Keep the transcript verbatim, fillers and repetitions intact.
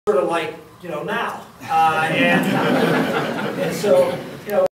sort of like, you know, now. Uh, and, and so, you know,